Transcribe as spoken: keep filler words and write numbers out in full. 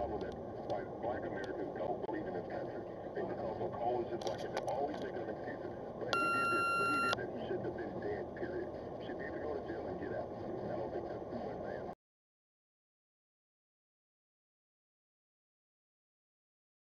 problem that like black Americans don't believe in this country. They become so cold, it's just like